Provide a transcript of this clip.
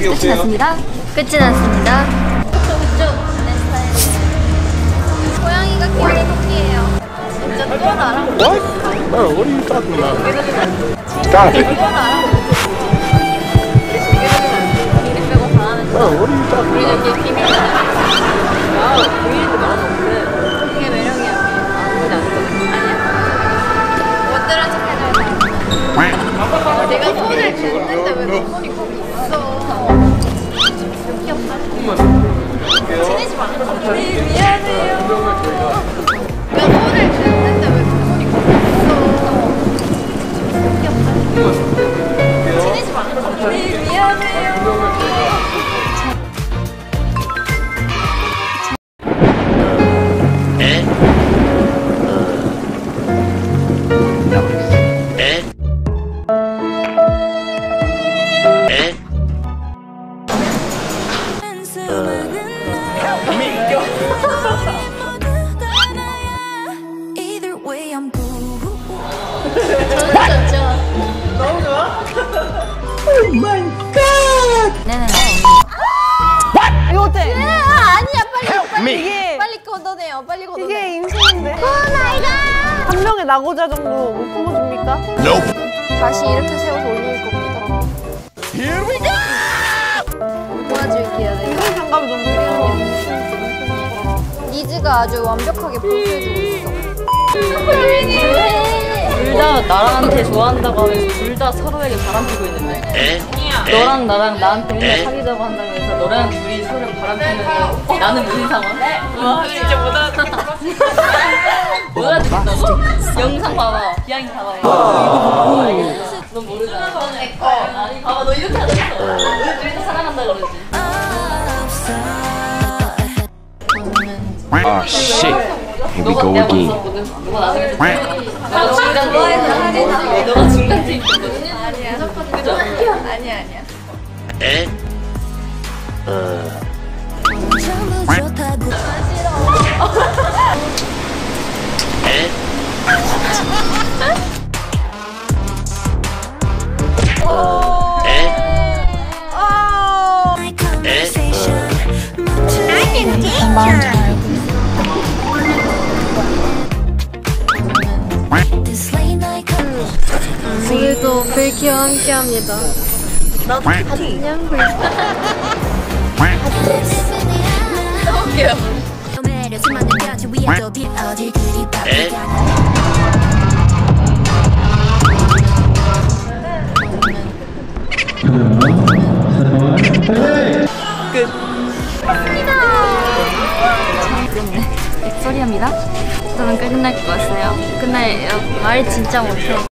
끝이 났습니다. 끝이 났습니다. 내 스타일이에요. 고양이가 키우는 토끼예요. 진짜 또 알아? What? Bro, what are you talking about? Stop it. 비밀 빼고 다 하는 Bro, what are you talking 우리는 about? 이게 비밀이야. 비밀인데 말하면 없는데 그게 매력이야. 아무리 안 돼. 아니야? 못 들은 척 해줘야 내가 손을 댔는데 왜 그 손이 거기 있어? 귀엽다. 친해지 마. 미안해요. 내가 손을 댔는데 왜 그 손이 거기 있어? 귀엽다. 친해지 마. 미안해요. 너무 좋아? Oh my god! 네네네. 이거 어때? 아니야 빨리 이게 빨리 걷어내요. 빨리 걷어내. 이게 임신인데? 오 마이 갓! 한 명의 낙오자 정도 못 품어줍니까? 다시 이렇게 세워서 올릴 겁니다. Here we go! 도와줄게요. 내가. 임신 장갑이 너무 귀여워. 니즈가 아주 완벽하게 보수해주고 있어. 둘 다 나한테 좋아한다고 하면서 둘 다 서로에게 바람피고 있는데 너랑 나랑 나한테 맨날 사귀자고 한다고 해서 너랑 둘이 서로 바람피면 나는 무슨 상황? 와 진짜 못 알아듣겠다. 못 알아듣겠다고? 영상 봐봐. 비양이 다 봐봐. 알겠어? 넌 모르잖아. 아니 봐봐 너 이렇게 하잖아. 우리 둘이서 사랑한다 그러지. Ah, shit. Here we go again. 너가 나중에 너가 중간 너가 중간 팀 있거든. 아니야. 그죠? 아니야. 오늘도 벨키와 함께합니다. 나도 안녕 벨키. 끝. 엑소리입니다. 저는 끝날 것 같아요. 끝날 말 진짜 못해.